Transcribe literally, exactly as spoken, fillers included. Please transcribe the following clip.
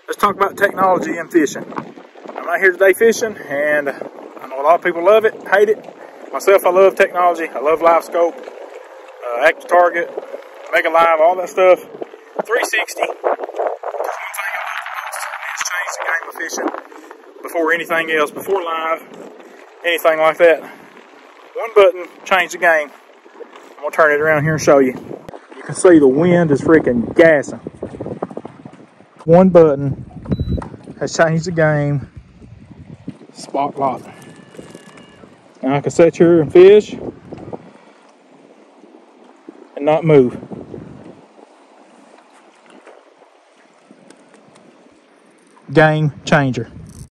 let's talk about technology in fishing. I'm out here today fishing, and I know a lot of people love it, hate it. Myself, I love technology. I love live scope, uh, active target, mega live, all that stuff. three sixty. One thing I like the most is change the game of fishing before anything else, before live, anything like that. One button, change the game. I'm gonna turn it around here and show you. You can see the wind is freaking gassing. One button has changed the game. Spot lock. Now I can sit here and fish and not move. Game changer.